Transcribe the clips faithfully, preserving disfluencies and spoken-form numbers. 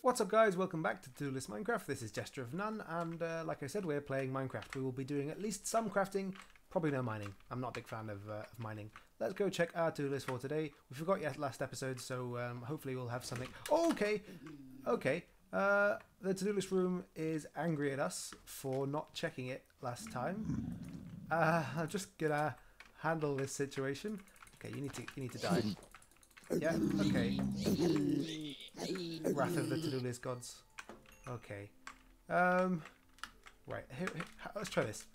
What's up guys, welcome back to To-Do List Minecraft. This is Gesture of None, and uh, like I said, we're playing Minecraft. We will be doing at least some crafting, probably no mining. I'm not a big fan of, uh, of mining. Let's go check our to-do list for today. We forgot yet last episode, so um, hopefully we'll have something. Oh, okay, okay. Uh, the to-do list room is angry at us for not checking it last time. Uh, I'm just gonna handle this situation. Okay, you need to you need to die. Yeah, okay. Wrath of the to-do list gods. Okay. Um, right, here, here, let's try this.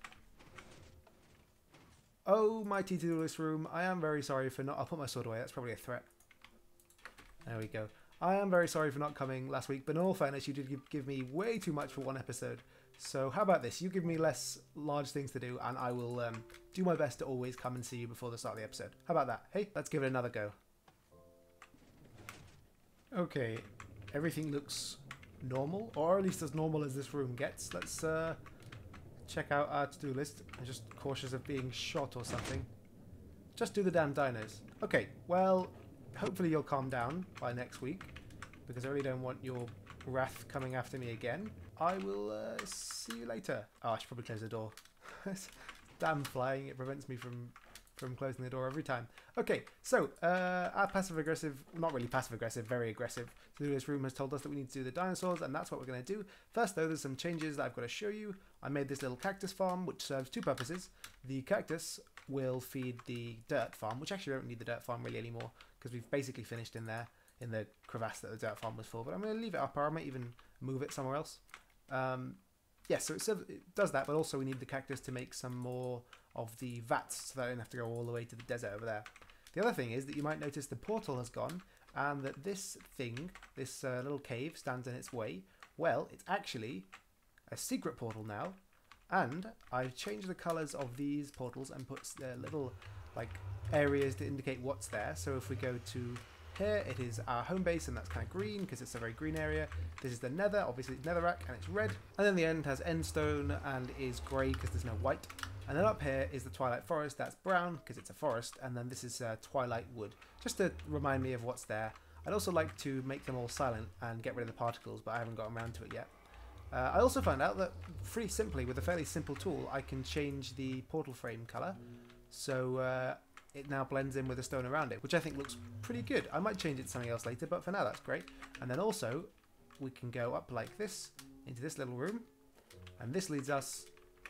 Oh, my to-do list room, I am very sorry for not... I'll put my sword away, that's probably a threat. There we go. I am very sorry for not coming last week, but in all fairness, you did give, give me way too much for one episode. So how about this? You give me less large things to do, and I will um, do my best to always come and see you before the start of the episode. How about that? Hey, let's give it another go. Okay, everything looks normal, or at least as normal as this room gets. Let's uh, check out our to-do list. I'm just cautious of being shot or something. Just do the damn dinos. Okay, well, hopefully you'll calm down by next week, because I really don't want your wrath coming after me again. I will uh, see you later. Oh, I should probably close the door. Damn flying, it prevents me from... from closing the door every time. Okay, so uh, our passive-aggressive, not really passive-aggressive, very aggressive to-do list room has told us that we need to do the dinosaurs, and that's what we're going to do. First, though, there's some changes that I've got to show you. I made this little cactus farm, which serves two purposes. The cactus will feed the dirt farm, which actually don't need the dirt farm really anymore, because we've basically finished in there, in the crevasse that the dirt farm was for, but I'm going to leave it up, or I might even move it somewhere else. Um, yeah, so it, serves, it does that, but also we need the cactus to make some more of the vats so that I don't have to go all the way to the desert over there. The other thing is that you might notice the portal has gone and that this thing, this uh, little cave stands in its way. Well, it's actually a secret portal now, and I've changed the colours of these portals and put uh, little like areas to indicate what's there. So if we go to here, it is our home base, and that's kind of green because it's a very green area. This is the nether, obviously it's netherrack, and it's red. And then the end has endstone and is grey because there's no white. And then up here is the Twilight Forest, that's brown because it's a forest, and then this is uh, Twilight Wood, just to remind me of what's there. I'd also like to make them all silent and get rid of the particles, but I haven't gotten around to it yet. Uh, I also found out that pretty simply, with a fairly simple tool, I can change the portal frame colour, so uh, it now blends in with the stone around it, which I think looks pretty good. I might change it to something else later, but for now that's great. And then also, we can go up like this, into this little room, and this leads us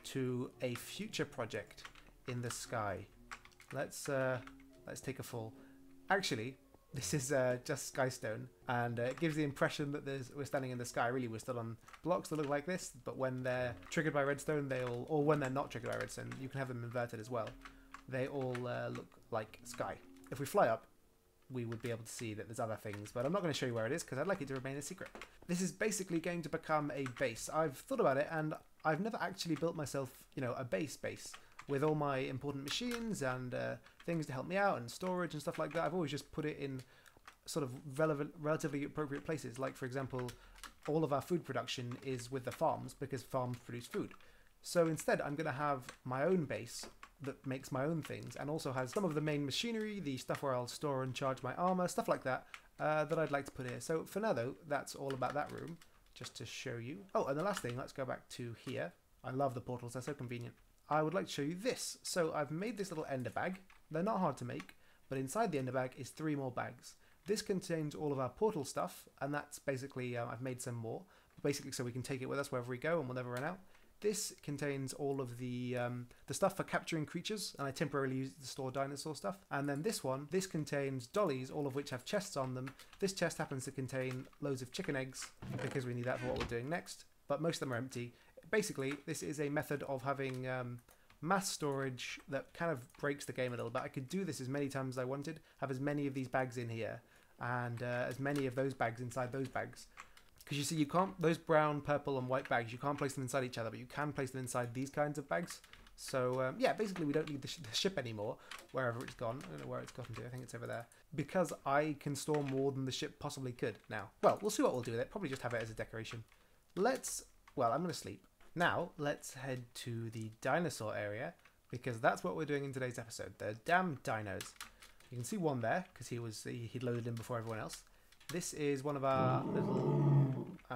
to a future project in the sky. Let's uh, let's take a fall. Actually, this is uh, just skystone, and uh, it gives the impression that there's, we're standing in the sky. Really, we're stood on blocks that look like this, but when they're triggered by redstone, they all, or when they're not triggered by redstone, you can have them inverted as well. They all uh, look like sky. If we fly up, we would be able to see that there's other things, but I'm not going to show you where it is because I'd like it to remain a secret. This is basically going to become a base. I've thought about it, and I've never actually built myself, you know, a base base with all my important machines and uh, things to help me out and storage and stuff like that. I've always just put it in sort of relevant, relatively appropriate places. Like, for example, all of our food production is with the farms because farms produce food. So instead, I'm going to have my own base that makes my own things and also has some of the main machinery, the stuff where I'll store and charge my armor, stuff like that, uh, that I'd like to put here. So for now, though, that's all about that room. Just to show you. Oh, and the last thing, let's go back to here. I love the portals, they're so convenient. I would like to show you this. So I've made this little ender bag. They're not hard to make, but inside the ender bag is three more bags. This contains all of our portal stuff, and that's basically, uh, I've made some more, basically so we can take it with us wherever we go and we'll never run out. This contains all of the um, the stuff for capturing creatures, and I temporarily use it to store dinosaur stuff. And then this one, this contains dollies, all of which have chests on them. This chest happens to contain loads of chicken eggs, because we need that for what we're doing next, but most of them are empty. Basically, this is a method of having um, mass storage that kind of breaks the game a little bit. I could do this as many times as I wanted, have as many of these bags in here, and uh, as many of those bags inside those bags. Because you see, you can't, those brown, purple, and white bags, you can't place them inside each other, but you can place them inside these kinds of bags. So, um, yeah, basically we don't need the, sh the ship anymore, wherever it's gone. I don't know where it's gotten to, I think it's over there. Because I can store more than the ship possibly could now. Well, we'll see what we'll do with it. Probably just have it as a decoration. Let's, well, I'm going to sleep. Now, let's head to the dinosaur area, because that's what we're doing in today's episode. The damn dinos. You can see one there, because he was, he, he'd loaded in before everyone else. This is one of our little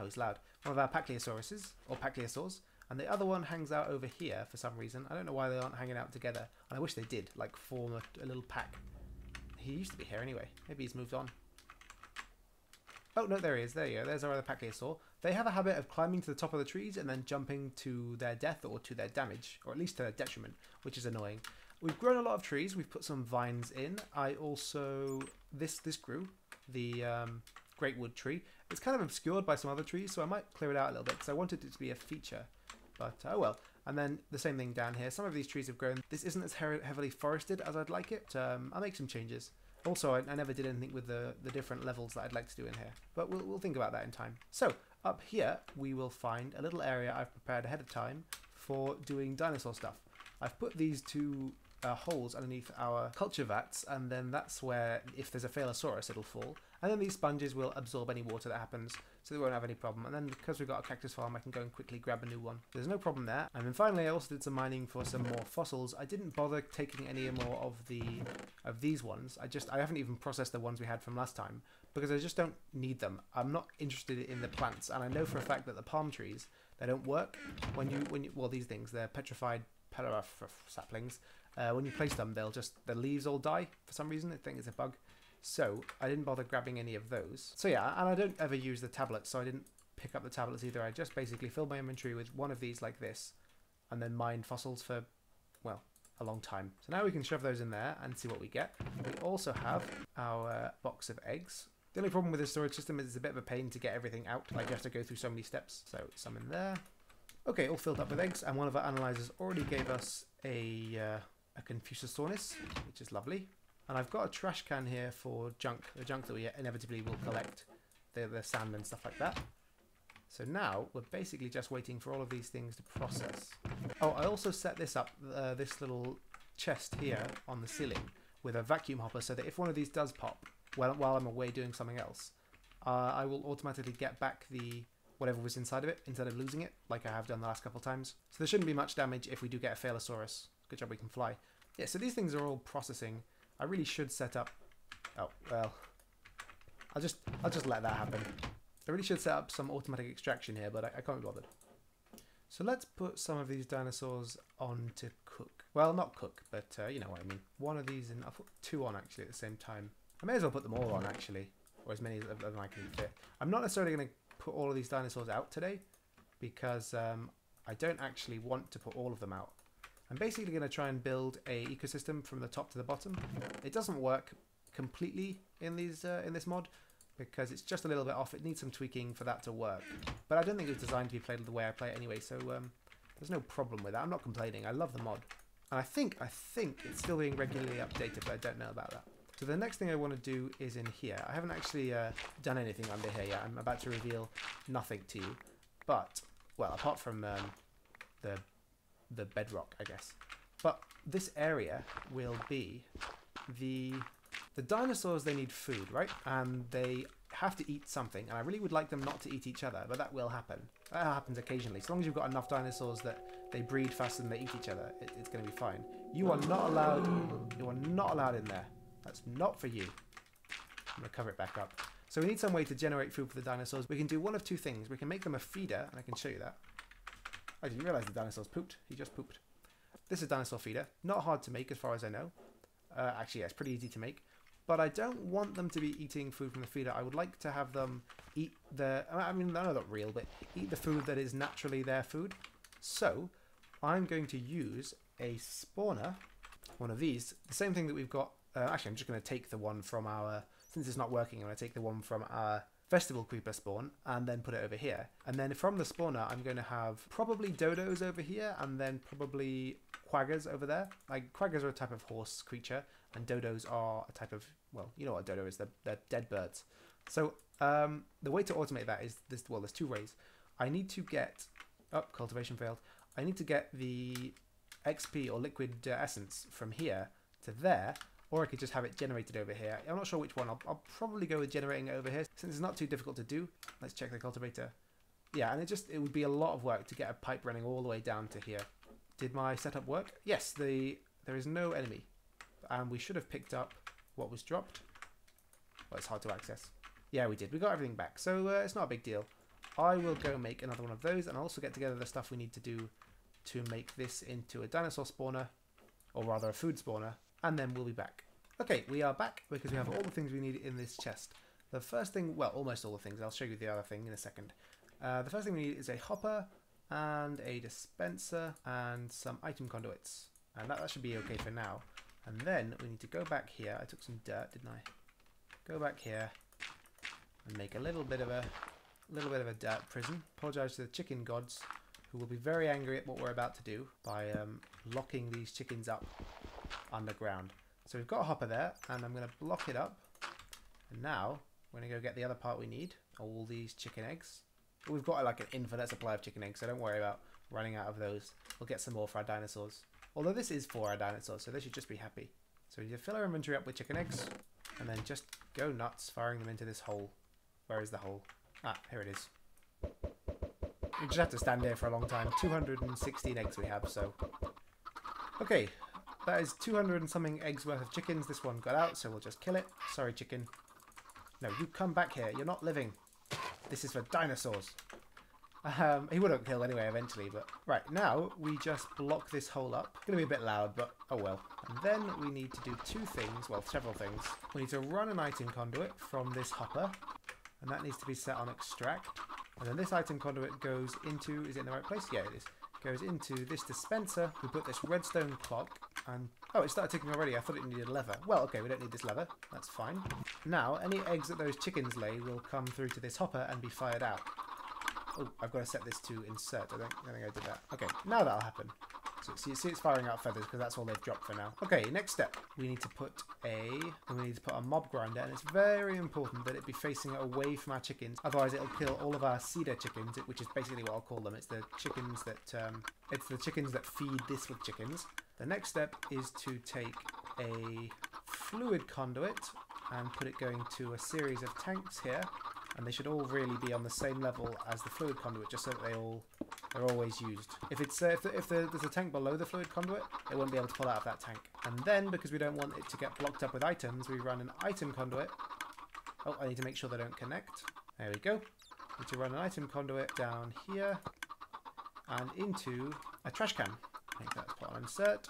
Oh, he's loud. One of our Pachyosauruses, or Pacliosaurs. And the other one hangs out over here for some reason. I don't know why they aren't hanging out together. And I wish they did, like form a, a little pack. He used to be here anyway. Maybe he's moved on. Oh, no, there he is. There you go. There's our other Pacliosaur. They have a habit of climbing to the top of the trees and then jumping to their death or to their damage, or at least to their detriment, which is annoying. We've grown a lot of trees. We've put some vines in. I also... This, this grew. The um, great wood tree. It's kind of obscured by some other trees, so I might clear it out a little bit because I wanted it to be a feature. But, oh well. And then the same thing down here. Some of these trees have grown. This isn't as he heavily forested as I'd like it. Um, I'll make some changes. Also, I, I never did anything with the, the different levels that I'd like to do in here. But we'll, we'll think about that in time. So, up here, we will find a little area I've prepared ahead of time for doing dinosaur stuff. I've put these two uh, holes underneath our culture vats, and then that's where, if there's a Phaelosaurus, it'll fall. And then these sponges will absorb any water that happens, so they won't have any problem. And then because we've got a cactus farm, I can go and quickly grab a new one. There's no problem there. And then finally, I also did some mining for some more fossils. I didn't bother taking any more of the of these ones. I just I haven't even processed the ones we had from last time because I just don't need them. I'm not interested in the plants, and I know for a fact that the palm trees, they don't work when you when you well these things, they're petrified saplings. Uh, when you place them, they'll just the leaves all die for some reason. I think it's a bug. So I didn't bother grabbing any of those. So yeah, and I don't ever use the tablets, so I didn't pick up the tablets either. I just basically filled my inventory with one of these like this, and then mined fossils for, well, a long time. So now we can shove those in there and see what we get. We also have our box of eggs. The only problem with this storage system is it's a bit of a pain to get everything out. Like you have to go through so many steps. So some in there. Okay, all filled up with eggs, and one of our analyzers already gave us a, uh, a Confuciusaurus, which is lovely. And I've got a trash can here for junk, the junk that we inevitably will collect, the, the sand and stuff like that. So now we're basically just waiting for all of these things to process. Oh, I also set this up, uh, this little chest here on the ceiling with a vacuum hopper so that if one of these does pop while, while I'm away doing something else, uh, I will automatically get back the whatever was inside of it instead of losing it like I have done the last couple of times. So there shouldn't be much damage if we do get a Phaelosaurus. Good job we can fly. Yeah, so these things are all processing. I really should set up... Oh, well... I'll just I'll just let that happen. I really should set up some automatic extraction here, but I, I can't be bothered. So let's put some of these dinosaurs on to cook. Well, not cook, but uh, you know what I mean. One of these, and I'll put two on actually at the same time. I may as well put them all on actually, or as many as I can fit. I'm not necessarily going to put all of these dinosaurs out today, because um, I don't actually want to put all of them out. I'm basically going to try and build a ecosystem from the top to the bottom. It doesn't work completely in these uh, in this mod because it's just a little bit off. It needs some tweaking for that to work. But I don't think it was designed to be played the way I play it anyway, so um, there's no problem with that. I'm not complaining. I love the mod. And I think I think it's still being regularly updated, but I don't know about that. So the next thing I want to do is in here. I haven't actually uh, done anything under here yet. I'm about to reveal nothing to you. But, well, apart from um, the the bedrock, I guess. But this area will be the the dinosaurs. They need food, right? And they have to eat something. And I really would like them not to eat each other, but that will happen. That happens occasionally. As long as you've got enough dinosaurs that they breed faster than they eat each other, it, it's going to be fine. You are not allowed. You are not allowed in there. That's not for you. I'm going to cover it back up. So we need some way to generate food for the dinosaurs. We can do one of two things. We can make them a feeder, and I can show you that. I didn't realise the dinosaurs pooped. He just pooped. This is a dinosaur feeder. Not hard to make as far as I know. Uh, actually, yeah, it's pretty easy to make. But I don't want them to be eating food from the feeder. I would like to have them eat the... I mean, they're not real, but eat the food that is naturally their food. So, I'm going to use a spawner. One of these. The same thing that we've got... Uh, actually, I'm just going to take the one from our... Since it's not working, I'm going to take the one from our... Festival creeper spawn and then put it over here, and then from the spawner I'm going to have probably dodos over here and then probably quaggers over there. Like quaggers are a type of horse creature and dodos are a type of, well, you know what a dodo is, they're, they're dead birds. So um, the way to automate that is this. Well, there's two ways. I need to get oh cultivation failed I need to get the X P or liquid uh, essence from here to there. Or I could just have it generated over here. I'm not sure which one. I'll, I'll probably go with generating it over here since it's not too difficult to do. Let's check the cultivator. Yeah, and it just it would be a lot of work to get a pipe running all the way down to here. Did my setup work? Yes, the there is no enemy. And we should have picked up what was dropped. Well, it's hard to access. Yeah, we did. We got everything back. So uh, it's not a big deal. I will go make another one of those, and I'll also get together the stuff we need to do to make this into a dinosaur spawner, or rather a food spawner, and then we'll be back. Okay, we are back because we have all the things we need in this chest. The first thing, well, almost all the things. I'll show you the other thing in a second. Uh, the first thing we need is a hopper and a dispenser and some item conduits. And that, that should be okay for now. And then we need to go back here. I took some dirt, didn't I? Go back here and make a little bit of a little bit of a dirt prison. Apologise to the chicken gods, who will be very angry at what we're about to do by um, locking these chickens up underground. So we've got a hopper there, and I'm going to block it up. And now we're going to go get the other part we need, all these chicken eggs. We've got like an infinite supply of chicken eggs, so don't worry about running out of those. We'll get some more for our dinosaurs. Although this is for our dinosaurs, so they should just be happy. So we need to fill our inventory up with chicken eggs, and then just go nuts firing them into this hole. Where is the hole? Ah, here it is. We just have to stand here for a long time. two hundred sixteen eggs we have, so... Okay, that is two hundred and something eggs worth of chickens. This one got out, so we'll just kill it. Sorry, chicken. No, you come back here. You're not living. This is for dinosaurs. Um, he wouldn't kill anyway eventually, but... Right, now we just block this hole up. It's going to be a bit loud, but oh well. And then we need to do two things, well, several things. We need to run an item conduit from this hopper, and that needs to be set on extract. And then this item conduit goes into... Is it in the right place? Yeah, it is. Goes into this dispenser. We put this redstone clock, and... Oh, it started ticking already. I thought it needed a lever. Well, okay, we don't need this lever. That's fine. Now, any eggs that those chickens lay will come through to this hopper and be fired out. Oh, I've got to set this to insert. I don't, I think I did that. Okay, now that'll happen. So see, see it's firing out feathers because that's all they've dropped for now. Okay, next step. We need to put a... We need to put a mob grinder, and it's very important that it be facing away from our chickens. Otherwise, it'll kill all of our cedar chickens, which is basically what I'll call them. It's the chickens that... Um, it's the chickens that feed this with chickens. The next step is to take a fluid conduit and put it going to a series of tanks here. And they should all really be on the same level as the fluid conduit, just so that they all they're always used. If it's uh, if, the, if the, there's a tank below the fluid conduit, it won't be able to pull out of that tank. And then, because we don't want it to get blocked up with items, we run an item conduit. Oh, I need to make sure they don't connect. There we go. Need to run an item conduit down here and into a trash can. I think that's put on insert,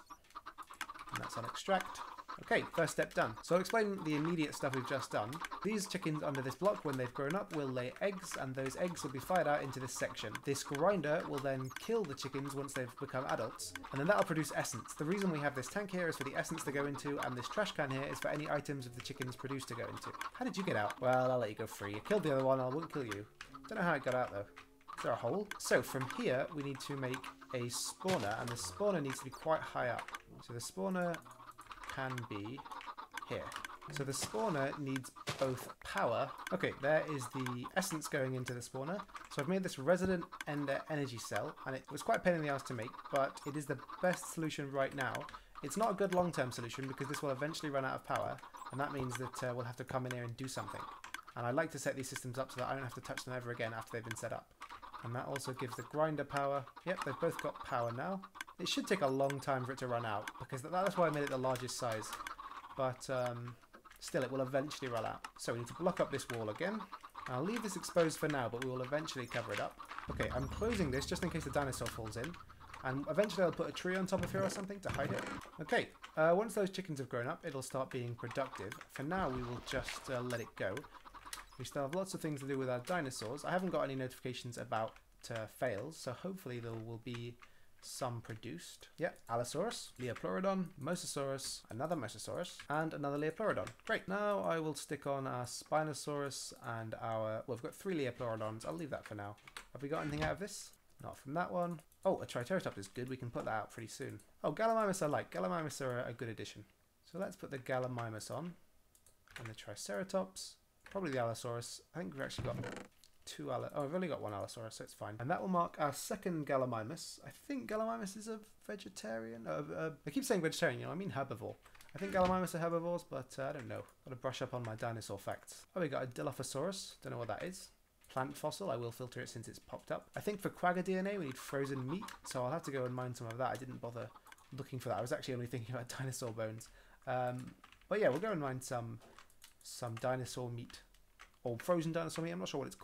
and that's on extract. Okay, first step done. So I'll explain the immediate stuff we've just done. These chickens under this block, when they've grown up, will lay eggs, and those eggs will be fired out into this section. This grinder will then kill the chickens once they've become adults, and then that'll produce essence. The reason we have this tank here is for the essence to go into, and this trash can here is for any items of the chickens produced to go into. How did you get out? Well, I'll let you go free. You killed the other one, I won't kill you. Don't know how it got out, though. Is there a hole? So from here, we need to make a spawner, and the spawner needs to be quite high up. So the spawner can be here. So the spawner needs both power. Okay, there is the essence going into the spawner. So I've made this resident ender energy cell, and it was quite a pain in the ass to make, but it is the best solution right now. It's not a good long-term solution because this will eventually run out of power, and that means that uh, we'll have to come in here and do something. And I like to set these systems up so that I don't have to touch them ever again after they've been set up. And that also gives the grinder power. Yep, they've both got power now. It should take a long time for it to run out, because that's why I made it the largest size. But um, still, it will eventually run out. So we need to block up this wall again. I'll leave this exposed for now, but we will eventually cover it up. Okay, I'm closing this just in case the dinosaur falls in. And eventually I'll put a tree on top of here or something to hide it. Okay, uh, once those chickens have grown up, it'll start being productive. For now, we will just uh, let it go. We still have lots of things to do with our dinosaurs. I haven't got any notifications about uh, fails, so hopefully there will be some produced. Yep, Allosaurus, Leoplorodon, Mosasaurus, another Mosasaurus, and another Leoplorodon. Great. Now I will stick on our Spinosaurus and our... Well, we've got three Leoplorodons. I'll leave that for now. Have we got anything out of this? Not from that one. Oh, a Triceratops is good. We can put that out pretty soon. Oh, Gallimimus I like. Gallimimus are a good addition. So let's put the Gallimimus on. And the Triceratops. Probably the Allosaurus. I think we've actually got two Allo... Oh, we've only got one Allosaurus, so it's fine. And that will mark our second Gallimimus. I think Gallimimus is a vegetarian. Uh, uh, I keep saying vegetarian, you know, I mean herbivore. I think Gallimimus are herbivores, but uh, I don't know. Got to brush up on my dinosaur facts. Oh, we got a Dilophosaurus. Don't know what that is. Plant fossil. I will filter it since it's popped up. I think for Quagga D N A we need frozen meat, so I'll have to go and mine some of that. I didn't bother looking for that. I was actually only thinking about dinosaur bones. Um, but yeah, we'll go and mine some some dinosaur meat, or frozen dinosaur meat. I'm not sure what it's called.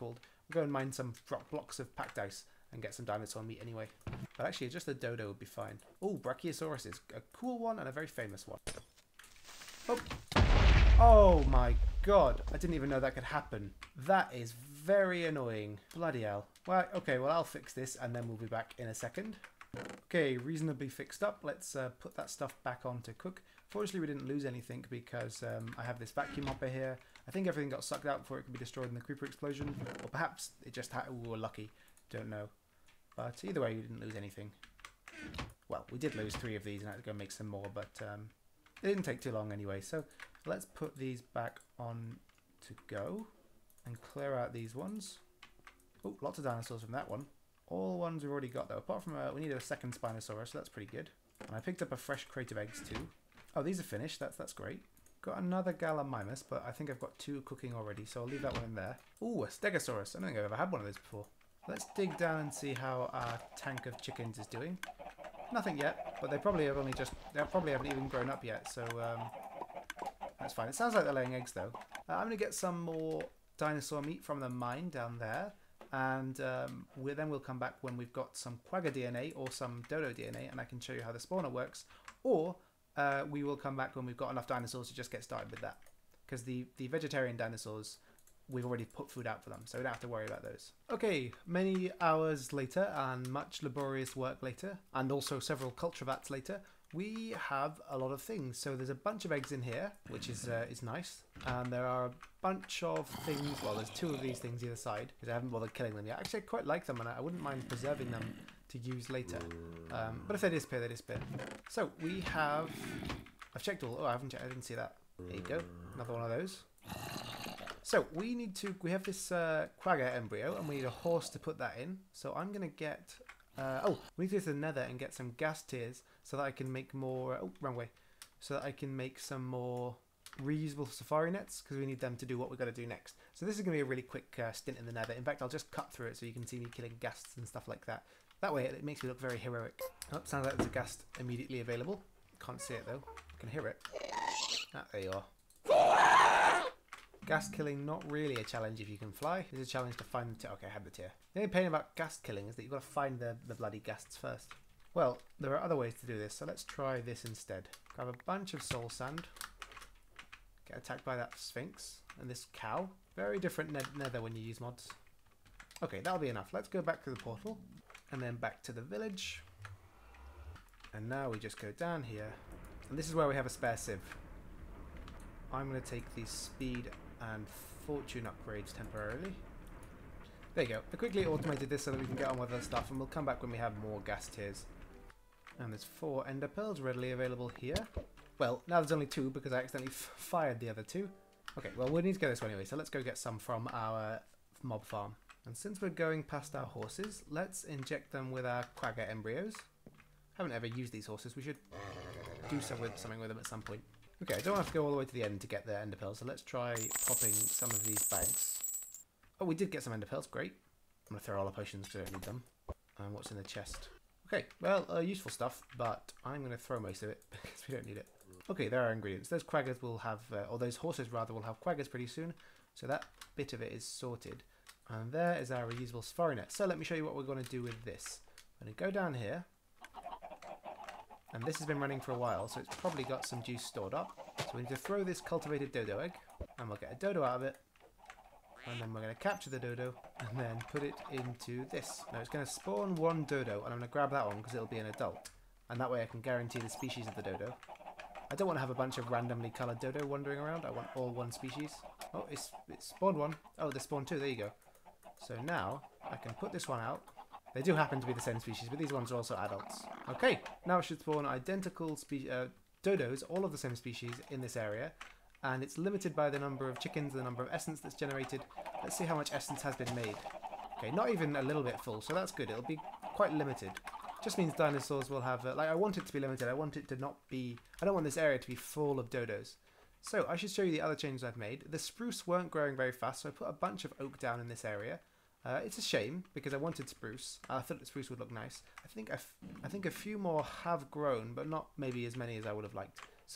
We'll go and mine some rock blocks of packed ice and get some dinosaur meat anyway. But actually, just a dodo would be fine. Oh, Brachiosaurus is a cool one and a very famous one. Oh. Oh my god. I didn't even know that could happen. That is very annoying. Bloody hell. Well, okay, well, I'll fix this and then we'll be back in a second. Okay, reasonably fixed up. Let's uh, put that stuff back on to cook. Fortunately, we didn't lose anything because um, I have this vacuum hopper here. I think everything got sucked out before it could be destroyed in the creeper explosion. Or perhaps it just had, we were lucky. Don't know. But either way, we didn't lose anything. Well, we did lose three of these and I had to go make some more, but um, it didn't take too long anyway. So let's put these back on to go and clear out these ones. Oh, lots of dinosaurs from that one. All ones we've already got though, apart from a, we need a second Spinosaurus, so that's pretty good. And I picked up a fresh crate of eggs too. Oh, these are finished, that's that's great. Got another Gallimimus, but I think I've got two cooking already, so I'll leave that one in there. Ooh, a Stegosaurus, I don't think I've ever had one of those before. Let's dig down and see how our tank of chickens is doing. Nothing yet, but they probably have only just, they probably haven't even grown up yet, so um, that's fine. It sounds like they're laying eggs though. Uh, I'm going to get some more dinosaur meat from the mine down there. And um, we'll, then we'll come back when we've got some quagga D N A or some dodo D N A and I can show you how the spawner works. Or uh, we will come back when we've got enough dinosaurs to just get started with that. Because the, the vegetarian dinosaurs, we've already put food out for them, so we don't have to worry about those. Okay, many hours later and much laborious work later, and also several culture vats later, we have a lot of things. So there's a bunch of eggs in here, which is uh, is nice. And there are a bunch of things, well, there's two of these things either side, because I haven't bothered killing them yet. Actually, I quite like them, and I wouldn't mind preserving them to use later. Um, but if they disappear, they disappear. So we have, I've checked all, oh, I haven't checked, I didn't see that. There you go, another one of those. So we need to, we have this uh, quagga embryo, and we need a horse to put that in. So I'm going to get, uh, oh, we need to go to the nether and get some gas tiers so that I can make more, oh, wrong way. So that I can make some more reusable safari nets, because we need them to do what we've got to do next. So this is going to be a really quick uh, stint in the nether. In fact, I'll just cut through it so you can see me killing ghasts and stuff like that. That way it makes me look very heroic. Oh, sounds like there's a ghast immediately available. Can't see it though. I can hear it. Ah, there you are. Ghast killing, not really a challenge if you can fly. It's a challenge to find the tier. Okay, I have the tier. The only pain about ghast killing is that you've got to find the, the bloody ghasts first. Well, there are other ways to do this, so let's try this instead. Grab a bunch of soul sand. Get attacked by that sphinx and this cow. Very different ne nether when you use mods. Okay, that'll be enough. Let's go back to the portal and then back to the village. And now we just go down here. And this is where we have a spare sieve. I'm going to take these speed and fortune upgrades temporarily. There you go. I quickly automated this so that we can get on with other stuff, and we'll come back when we have more gas tiers. And there's four ender pearls readily available here. Well, now there's only two because I accidentally f fired the other two. Okay, well, we need to go this way anyway, so let's go get some from our mob farm. And since we're going past our horses, let's inject them with our quagga embryos. Haven't ever used these horses. We should do some with, something with them at some point. Okay, I don't have to go all the way to the end to get the ender pearls, so let's try popping some of these bags. Oh, we did get some ender pearls. Great. I'm going to throw all the potions because I don't need them. And what's in the chest? Okay, well, uh, useful stuff, but I'm going to throw most of it because we don't need it. Okay, there are ingredients. Those quaggas will have, uh, or those horses rather, will have quaggas pretty soon. So that bit of it is sorted. And there is our reusable safari net. So let me show you what we're going to do with this. I'm going to go down here. And this has been running for a while, so it's probably got some juice stored up. So we need to throw this cultivated dodo egg, and we'll get a dodo out of it. And then we're going to capture the dodo, and then put it into this. Now it's going to spawn one dodo, and I'm going to grab that one because it'll be an adult. And that way I can guarantee the species of the dodo. I don't want to have a bunch of randomly coloured dodo wandering around. I want all one species. Oh, it's, it's spawned one. Oh, there's spawned two. There you go. So now I can put this one out. They do happen to be the same species, but these ones are also adults. Okay, now it should spawn identical spe uh, dodos, all of the same species, in this area. And it's limited by the number of chickens, the number of essence that's generated. Let's see how much essence has been made. Okay, not even a little bit full, so that's good. It'll be quite limited. Just means dinosaurs will have... Uh, like, I want it to be limited. I want it to not be... I don't want this area to be full of dodos. So, I should show you the other changes I've made. The spruce weren't growing very fast, so I put a bunch of oak down in this area. Uh, it's a shame, because I wanted spruce. I thought that spruce would look nice. I think, I, f I think a few more have grown, but not maybe as many as I would have liked. So,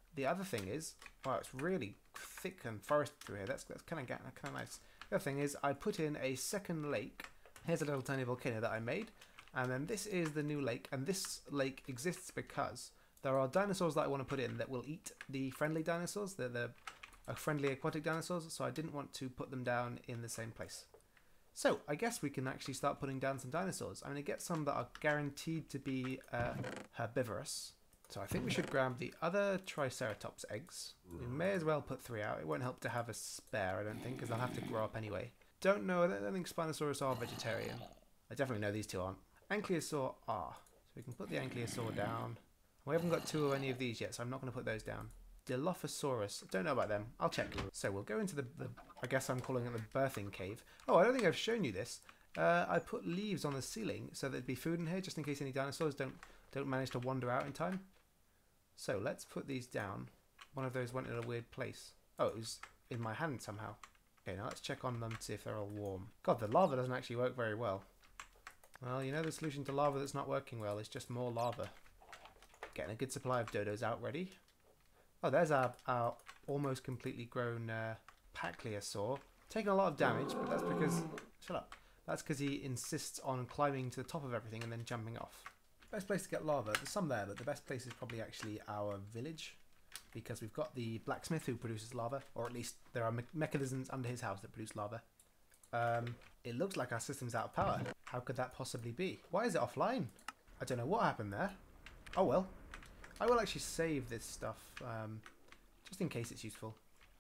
the other thing is, wow, it's really thick and forested through here. That's, that's kind of kind of nice. The other thing is, I put in a second lake. Here's a little tiny volcano that I made. And then this is the new lake. And this lake exists because there are dinosaurs that I want to put in that will eat the friendly dinosaurs. They're the uh, friendly aquatic dinosaurs. So I didn't want to put them down in the same place. So I guess we can actually start putting down some dinosaurs. I'm going to get some that are guaranteed to be uh, herbivorous. So I think we should grab the other Triceratops eggs. We may as well put three out. It won't help to have a spare, I don't think, because they'll have to grow up anyway. Don't know, I don't think Spinosaurus are vegetarian. I definitely know these two aren't. Ankylosaur are. So we can put the Ankylosaur down. We haven't got two of any of these yet, so I'm not going to put those down. Dilophosaurus. Don't know about them. I'll check. So we'll go into the, the I guess I'm calling it the birthing cave. Oh, I don't think I've shown you this. Uh, I put leaves on the ceiling so there'd be food in here, just in case any dinosaurs don't don't manage to wander out in time. So let's put these down. One of those went in a weird place. Oh, it was in my hand somehow. Okay, now let's check on them to see if they're all warm. God, the lava doesn't actually work very well. Well, you know the solution to lava that's not working well is just more lava. Getting a good supply of dodos out ready. Oh, there's our, our almost completely grown uh, Pacliosaur. Taking a lot of damage, but that's because... Shut up. That's because he insists on climbing to the top of everything and then jumping off. Best place to get lava. There's some there, but the best place is probably actually our village. Because we've got the blacksmith who produces lava. Or at least there are me mechanisms under his house that produce lava. Um, it looks like our system's out of power. How could that possibly be? Why is it offline? I don't know what happened there. Oh well. I will actually save this stuff, um, just in case it's useful.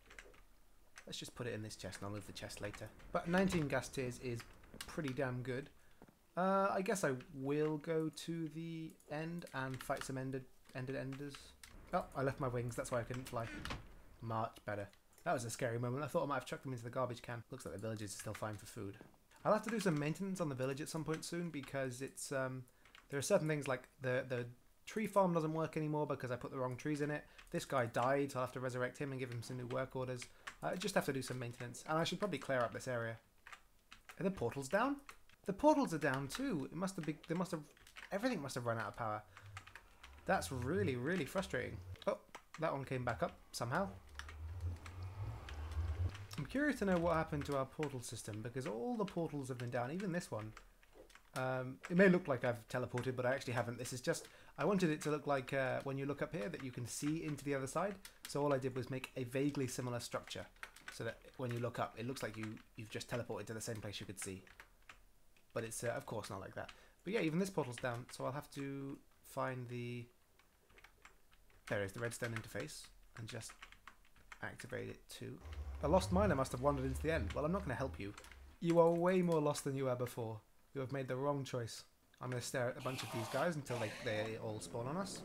Let's just put it in this chest and I'll move the chest later. But nineteen gas tiers is pretty damn good. Uh, I guess I will go to the end and fight some ended, ended enders. Oh, I left my wings, that's why I couldn't fly. Much better. That was a scary moment. I thought I might have chucked them into the garbage can. Looks like the villagers are still fine for food. I'll have to do some maintenance on the village at some point soon because it's um, there are certain things like the the tree farm doesn't work anymore because I put the wrong trees in it. This guy died, so I'll have to resurrect him and give him some new work orders. I just have to do some maintenance, and I should probably clear up this area. Are the portals down? The portals are down too. It must have been. They must have. Everything must have run out of power. That's really, really frustrating. Oh, that one came back up somehow. I'm curious to know what happened to our portal system because all the portals have been down, even this one. Um, it may look like I've teleported, but I actually haven't. This is just, I wanted it to look like uh, when you look up here that you can see into the other side. So all I did was make a vaguely similar structure so that when you look up, it looks like you, you've just teleported to the same place you could see. But it's, uh, of course, not like that. But yeah, even this portal's down, so I'll have to find the... There is the redstone interface and just activate it too. A lost miner must have wandered into the end. Well, I'm not going to help you. You are way more lost than you were before. You have made the wrong choice. I'm going to stare at a bunch of these guys until they, they all spawn on us.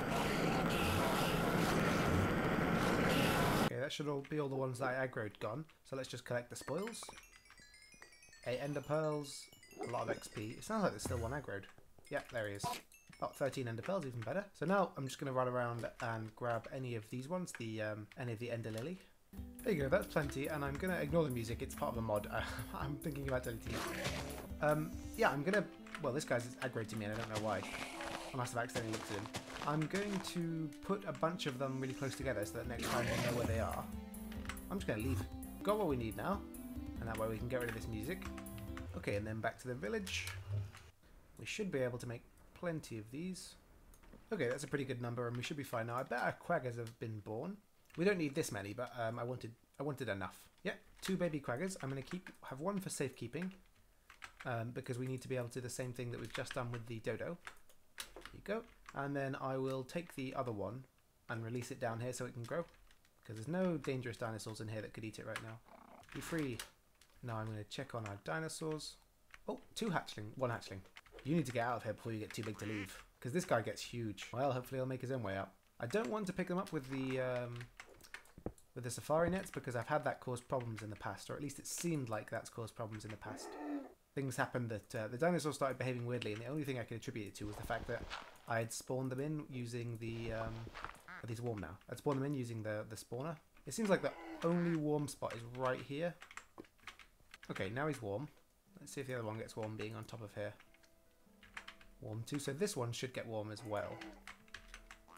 Okay, that should all be all the ones that I aggroed gone. So let's just collect the spoils. Eight ender pearls, a lot of X P. It sounds like there's still one aggroed. Yep, there he is. Oh, thirteen ender pearls, even better. So now I'm just going to run around and grab any of these ones, the um, any of the ender lily. There you go, that's plenty, and I'm going to ignore the music, it's part of a mod. I'm thinking about deleting it. Um, yeah, I'm going to... Well, this guy's aggroed to me and I don't know why. I must have accidentally looked at him. I'm going to put a bunch of them really close together so that next time we know where they are. I'm just going to leave. Got what we need now, and that way we can get rid of this music. Okay, and then back to the village. We should be able to make plenty of these. Okay, that's a pretty good number, and we should be fine now. I bet our quaggers have been born. We don't need this many, but um, I wanted I wanted enough. Yeah, two baby quaggers. I'm going to keep have one for safekeeping, um, because we need to be able to do the same thing that we've just done with the dodo. There you go. And then I will take the other one and release it down here so it can grow, because there's no dangerous dinosaurs in here that could eat it right now. Be free. Now I'm going to check on our dinosaurs. Oh, two hatchling, one hatchling. You need to get out of here before you get too big to leave, because this guy gets huge. Well, hopefully he'll make his own way out. I don't want to pick them up with the um, with the safari nets because I've had that cause problems in the past, or at least it seemed like that's caused problems in the past. Things happened that uh, the dinosaurs started behaving weirdly, and the only thing I could attribute it to was the fact that I had spawned them in using the... Um, oh, these warm now. I'd spawned them in using the, the spawner. It seems like the only warm spot is right here. Okay, now he's warm. Let's see if the other one gets warm being on top of here. Warm too. So this one should get warm as well.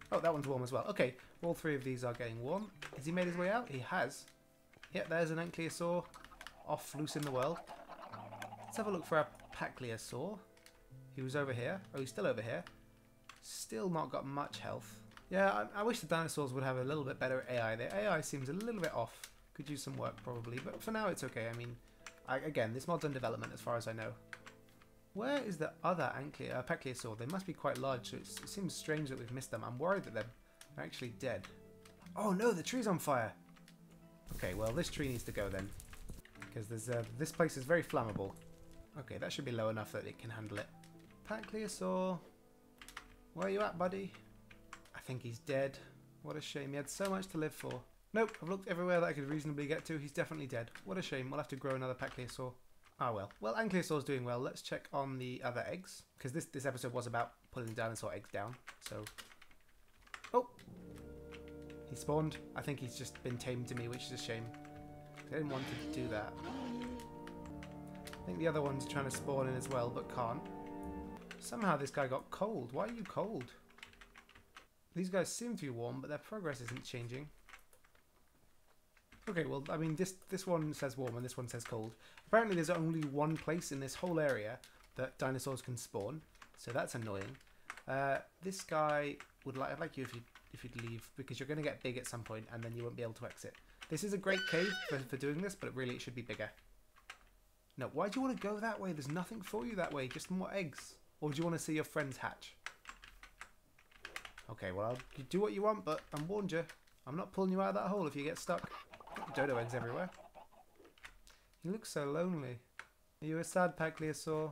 Oh, that one's warm as well. Okay, all three of these are getting warm. Has he made his way out? He has. Yep, there's an ankylosaur off loose in the world. Let's have a look for our pacliosaur. He was over here. Oh, he's still over here. Still not got much health. Yeah, I, I wish the dinosaurs would have a little bit better A I. Their A I seems a little bit off. Could use some work probably, but for now it's okay. I mean, I, again, this mod's in development as far as I know. Where is the other anky uh, pacliosaur? They must be quite large, so it's, it seems strange that we've missed them. I'm worried that they're actually dead. Oh no, the tree's on fire! Okay, well this tree needs to go then. Because there's uh, this place is very flammable. Okay, that should be low enough that it can handle it. Pacliosaur, where are you at, buddy? I think he's dead. What a shame, he had so much to live for. Nope, I've looked everywhere that I could reasonably get to. He's definitely dead. What a shame, we'll have to grow another pacliosaur. Ah well. Well, Ankylosaur's doing well. Let's check on the other eggs. Because this, this episode was about putting dinosaur eggs down. So... Oh! He spawned. I think he's just been tamed to me, which is a shame. I didn't want to do that. I think the other one's trying to spawn in as well, but can't. Somehow this guy got cold. Why are you cold? These guys seem to be warm, but their progress isn't changing. Okay, well, I mean, this this one says warm and this one says cold. Apparently there's only one place in this whole area that dinosaurs can spawn, so that's annoying. Uh, this guy would like, I'd like you if, you if you'd leave, because you're going to get big at some point and then you won't be able to exit. This is a great cave for, for doing this, but really it should be bigger. No, why do you want to go that way? There's nothing for you that way, just more eggs. Or do you want to see your friends hatch? Okay, well, I'll, you do what you want, but I'm warned you. I'm not pulling you out of that hole if you get stuck. Dodo eggs everywhere. You look so lonely. Are you a sad pacliosaur?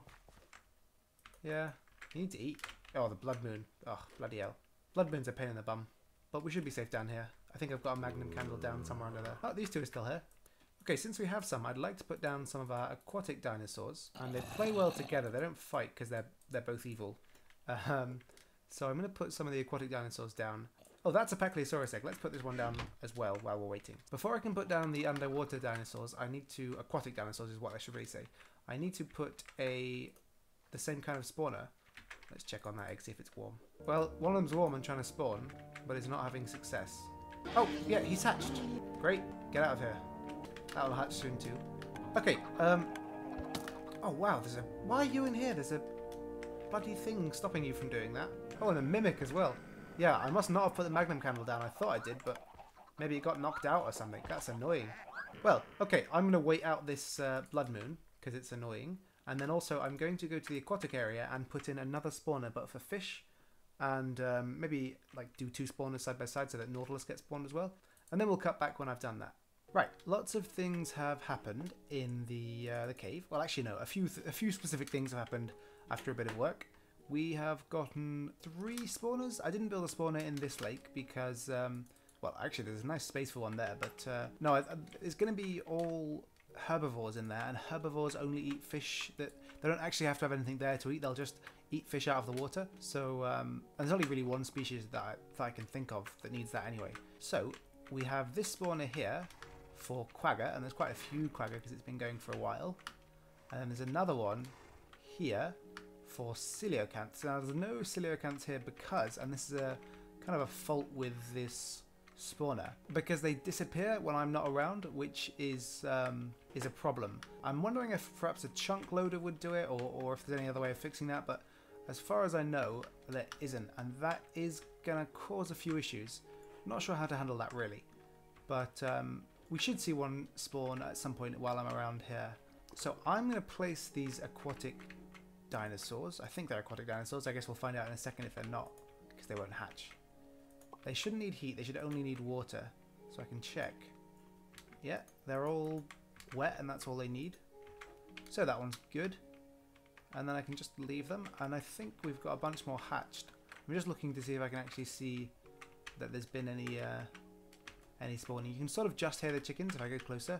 Yeah. You need to eat. Oh, the blood moon. Oh, bloody hell. Blood moon's a pain in the bum. But we should be safe down here. I think I've got a magnum candle down somewhere under there. Oh, these two are still here. Okay, since we have some, I'd like to put down some of our aquatic dinosaurs. And they play well together. They don't fight because they're, they're both evil. Um, so I'm going to put some of the aquatic dinosaurs down. Oh, that's a Pacliosaurus egg. Let's put this one down as well while we're waiting. Before I can put down the underwater dinosaurs, I need to... Aquatic dinosaurs is what I should really say. I need to put a... the same kind of spawner. Let's check on that egg, see if it's warm. Well, one of them's warm and trying to spawn, but it's not having success. Oh, yeah, he's hatched. Great. Get out of here. That'll hatch soon too. Okay, um... oh, wow, there's a... Why are you in here? There's a bloody thing stopping you from doing that. Oh, and a mimic as well. Yeah, I must not have put the magnum candle down. I thought I did, but maybe it got knocked out or something. That's annoying. Well, okay, I'm going to wait out this uh, blood moon, because it's annoying. And then also, I'm going to go to the aquatic area and put in another spawner, but for fish. And um, maybe like do two spawners side by side so that Nautilus gets spawned as well. And then we'll cut back when I've done that. Right, lots of things have happened in the uh, the cave. Well, actually, no, a few th a few specific things have happened after a bit of work. We have gotten three spawners. I didn't build a spawner in this lake because, um, well, actually there's a nice space for one there, but uh, no, it's going to be all herbivores in there, and herbivores only eat fish that they don't actually have to have anything there to eat. They'll just eat fish out of the water. So um, and there's only really one species that I, that I can think of that needs that anyway. So we have this spawner here for quagga, and there's quite a few quagga because it's been going for a while. And then there's another one here for coelacanths. Now there's no coelacanths here because, and this is a kind of a fault with this spawner, because they disappear when I'm not around, which is um, is a problem. I'm wondering if perhaps a chunk loader would do it, or, or if there's any other way of fixing that, but as far as I know, there isn't, and that is going to cause a few issues. Not sure how to handle that really, but um, we should see one spawn at some point while I'm around here. So I'm going to place these aquatic dinosaurs. I think they're aquatic dinosaurs. I guess we'll find out in a second if they're not, because they won't hatch. They shouldn't need heat. They should only need water. So I can check. Yeah, they're all wet and that's all they need. So that one's good. And then I can just leave them. And I think we've got a bunch more hatched. I'm just looking to see if I can actually see that there's been any uh, any spawning. You can sort of just hear the chickens if I go closer.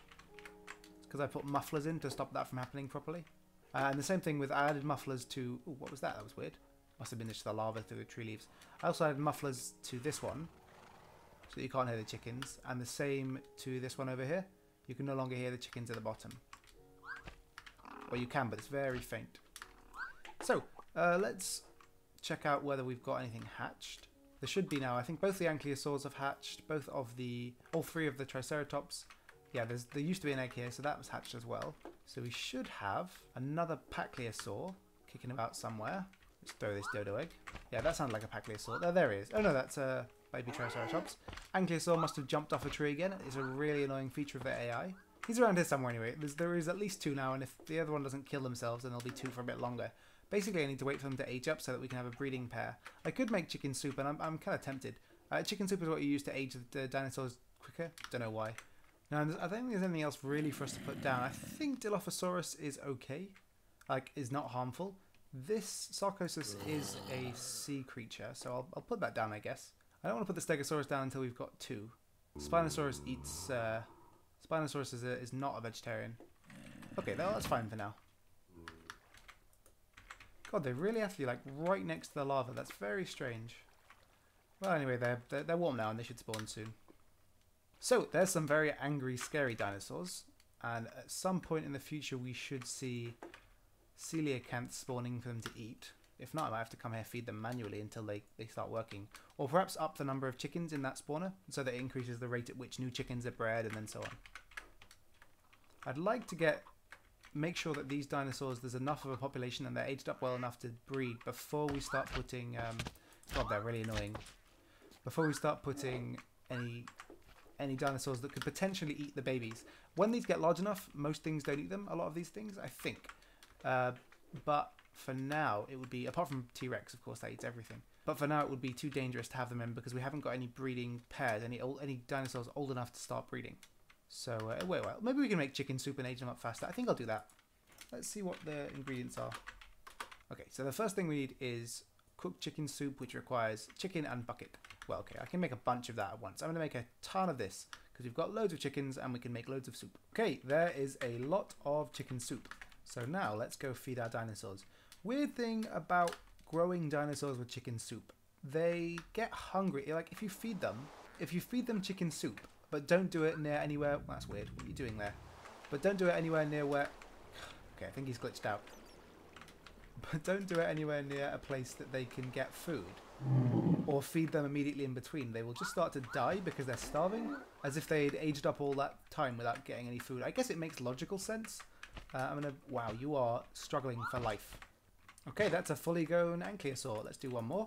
It's because I put mufflers in to stop that from happening properly. Uh, and the same thing with, I added mufflers to... Ooh, what was that? That was weird. Must have been just the lava through the tree leaves. I also added mufflers to this one, so that you can't hear the chickens. And the same to this one over here. You can no longer hear the chickens at the bottom. Well, you can, but it's very faint. So, uh, let's check out whether we've got anything hatched. There should be now. I think both the ankylosaurs have hatched. Both of the... All three of the triceratops. Yeah, there's, there used to be an egg here, so that was hatched as well. So we should have another pacliosaur kicking about somewhere. Let's throw this dodo egg. Yeah, that sounded like a pacliosaur. Oh, there he is. Oh no, that's a baby triceratops. Ankylosaur must have jumped off a tree again. It's a really annoying feature of their A I. He's around here somewhere anyway. There's, there is at least two now, and if the other one doesn't kill themselves, then there'll be two for a bit longer. Basically, I need to wait for them to age up so that we can have a breeding pair. I could make chicken soup, and I'm, I'm kind of tempted. Uh, chicken soup is what you use to age the dinosaurs quicker. Don't know why. Now, I don't think there's anything else really for us to put down. I think Dilophosaurus is okay. Like, is not harmful. This Sarcosus is a sea creature, so I'll, I'll put that down, I guess. I don't want to put the Stegosaurus down until we've got two. Spinosaurus eats... Uh, Spinosaurus is, a, is not a vegetarian. Okay, well, that's fine for now. God, they really have to be like right next to the lava. That's very strange. Well, anyway, they're, they're, they're warm now and they should spawn soon. So, there's some very angry, scary dinosaurs. And at some point in the future, we should see coelacanths spawning for them to eat. If not, I might have to come here feed them manually until they, they start working. Or perhaps up the number of chickens in that spawner, so that it increases the rate at which new chickens are bred and then so on. I'd like to get... make sure that these dinosaurs, there's enough of a population and they're aged up well enough to breed before we start putting... Um, God, they're really annoying. Before we start putting any any dinosaurs that could potentially eat the babies. When these get large enough, most things don't eat them. A lot of these things, I think. Uh, but for now, it would be... Apart from T-Rex, of course, that eats everything. But for now, it would be too dangerous to have them in because we haven't got any breeding pairs, any old, any dinosaurs old enough to start breeding. So, uh, wait, well, maybe we can make chicken soup and age them up faster. I think I'll do that. Let's see what the ingredients are. Okay, so the first thing we need is cooked chicken soup, which requires chicken and bucket. Well, okay, I can make a bunch of that at once. I'm going to make a ton of this because we've got loads of chickens and we can make loads of soup. Okay, there is a lot of chicken soup. So now let's go feed our dinosaurs. Weird thing about growing dinosaurs with chicken soup. They get hungry. Like, if you feed them, if you feed them chicken soup, but don't do it near anywhere... Well, that's weird. What are you doing there? But don't do it anywhere near where... Okay, I think he's glitched out. But don't do it anywhere near a place that they can get food. Or feed them immediately in between. They will just start to die because they're starving. As if they'd aged up all that time without getting any food. I guess it makes logical sense. Uh, I'm gonna... Wow, you are struggling for life. Okay, that's a fully grown ankylosaur. Let's do one more.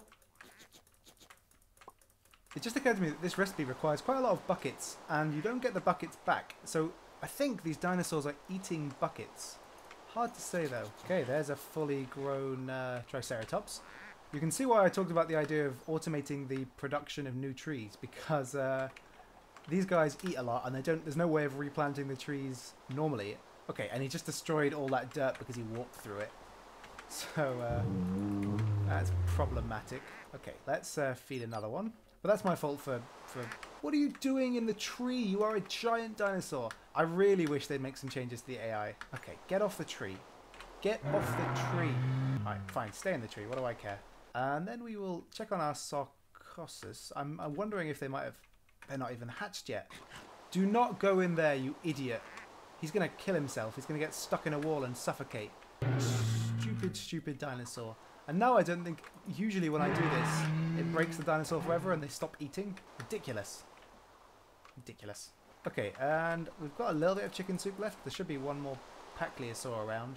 It just occurred to me that this recipe requires quite a lot of buckets. And you don't get the buckets back. So I think these dinosaurs are eating buckets. Hard to say though. Okay, there's a fully grown uh, Triceratops. You can see why I talked about the idea of automating the production of new trees, because uh, these guys eat a lot and they don't. There's no way of replanting the trees normally. Okay, and he just destroyed all that dirt because he walked through it. So uh, that's problematic. Okay, let's uh, feed another one. But that's my fault for, for... What are you doing in the tree? You are a giant dinosaur. I really wish they'd make some changes to the A I. Okay, get off the tree. Get off the tree. Alright, fine. Stay in the tree. What do I care? And then we will check on our Sarcosus. I'm, I'm wondering if they might have... They're not even hatched yet. Do not go in there, you idiot. He's going to kill himself. He's going to get stuck in a wall and suffocate. Stupid, stupid dinosaur. And now I don't think... Usually when I do this, it breaks the dinosaur forever and they stop eating. Ridiculous. Ridiculous. Okay, and we've got a little bit of chicken soup left. There should be one more pacliosaur around.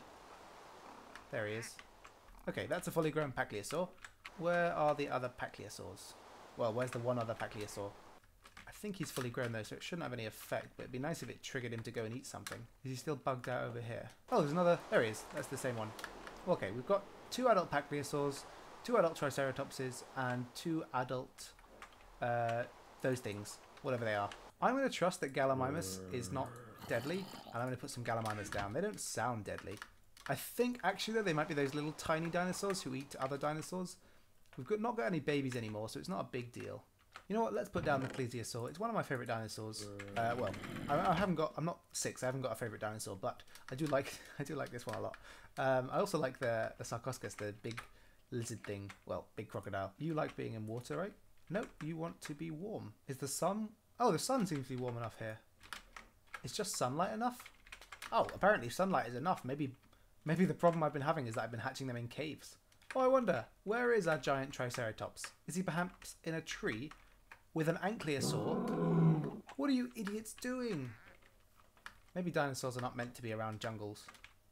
There he is. Okay, that's a fully grown pacliosaur. Where are the other pacliosaurs? Well, where's the one other pacliosaur? I think he's fully grown though, so it shouldn't have any effect, but it'd be nice if it triggered him to go and eat something. Is he still bugged out over here? Oh, there's another... There he is. That's the same one. Okay, we've got two adult pacliosaurs, two adult triceratopses, and two adult... Uh, those things. Whatever they are. I'm going to trust that Gallimimus is not deadly, and I'm going to put some Gallimimus down. They don't sound deadly. I think, actually, though, they might be those little tiny dinosaurs who eat other dinosaurs. We've got not got any babies anymore, so it's not a big deal. You know what? Let's put down the plesiosaur. It's one of my favourite dinosaurs. Uh, well, I, I haven't got. I'm not six. I haven't got a favourite dinosaur, but I do like. I do like this one a lot. Um, I also like the the Sarcosus, the big lizard thing. Well, big crocodile. You like being in water, right? Nope. You want to be warm. Is the sun? Oh, the sun seems to be warm enough here. Is just sunlight enough? Oh, apparently sunlight is enough. Maybe, maybe the problem I've been having is that I've been hatching them in caves. Oh, I wonder, where is our giant Triceratops? Is he perhaps in a tree with an ankylosaur? What are you idiots doing? Maybe dinosaurs are not meant to be around jungles.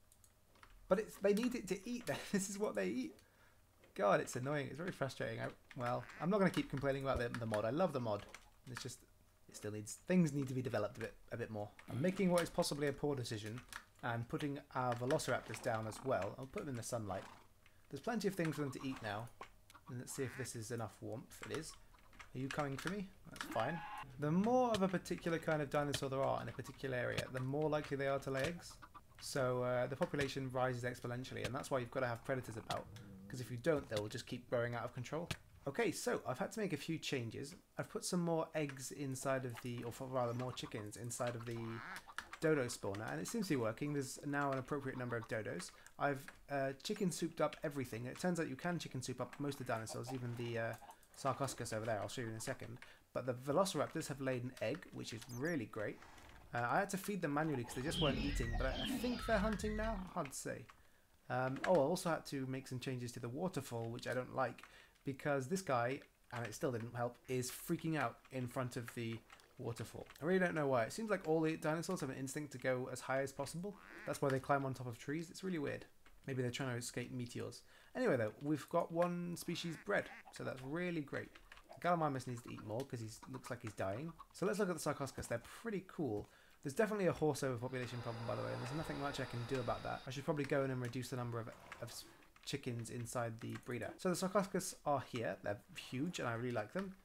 But it's, they need it to eat. This is what they eat. God, it's annoying. It's very frustrating. I, well, I'm not going to keep complaining about the, the mod. I love the mod. It's just, it still needs, things need to be developed a bit, a bit more. I'm making what is possibly a poor decision and putting our velociraptors down as well. I'll put them in the sunlight. There's plenty of things for them to eat now. And let's see if this is enough warmth. It is. Are you coming for me? That's fine. The more of a particular kind of dinosaur there are in a particular area, the more likely they are to lay eggs. So uh, the population rises exponentially, and that's why you've got to have predators about. Because if you don't, they'll just keep growing out of control. Okay, so I've had to make a few changes. I've put some more eggs inside of the, or rather more chickens inside of the dodo spawner, and it seems to be working. There's now an appropriate number of dodos. I've uh, chicken souped up everything. It turns out you can chicken soup up most of the dinosaurs, even the uh, Sarcoscus over there. I'll show you in a second. But the velociraptors have laid an egg, which is really great. Uh, I had to feed them manually because they just weren't eating, but I, I think they're hunting now. Hard to say. Um, oh, I also had to make some changes to the waterfall, which I don't like, because this guy, and it still didn't help, is freaking out in front of the waterfall. I really don't know why. It seems like all the dinosaurs have an instinct to go as high as possible. That's why they climb on top of trees. It's really weird. Maybe they're trying to escape meteors. Anyway, though, we've got one species bred, so that's really great. Gallimimus needs to eat more because he looks like he's dying. So let's look at the Sarcoscus. They're pretty cool. There's definitely a horse overpopulation problem, by the way, and there's nothing much I can do about that. I should probably go in and reduce the number of, of chickens inside the breeder. So the Sarcoscus are here. They're huge, and I really like them.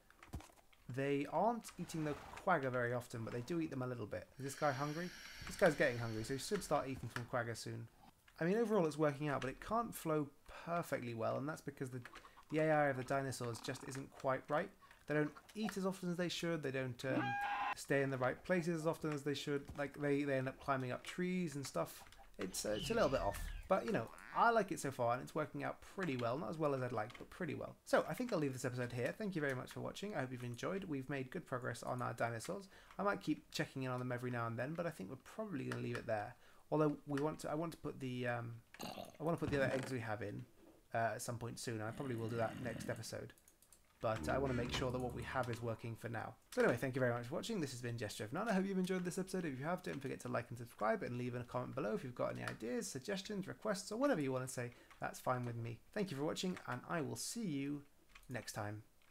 They aren't eating the quagga very often, but they do eat them a little bit. Is this guy hungry? This guy's getting hungry, so he should start eating some quagga soon. I mean, overall it's working out, but it can't flow perfectly well, and that's because the, the A I of the dinosaurs just isn't quite right. They don't eat as often as they should. They don't um, stay in the right places as often as they should. Like, they, they end up climbing up trees and stuff. It's, uh, it's a little bit off. But, you know, I like it so far, and it's working out pretty well. Not as well as I'd like, but pretty well. So, I think I'll leave this episode here. Thank you very much for watching. I hope you've enjoyed. We've made good progress on our dinosaurs. I might keep checking in on them every now and then, but I think we're probably going to leave it there. Although, we want to, I want to put the, um, I want to put the other eggs we have in uh, at some point soon. And I probably will do that next episode. But I want to make sure that what we have is working for now. So anyway, thank you very much for watching. This has been Gesture of None. I hope you've enjoyed this episode. If you have, don't forget to like and subscribe and leave a comment below if you've got any ideas, suggestions, requests, or whatever you want to say. That's fine with me. Thank you for watching, and I will see you next time.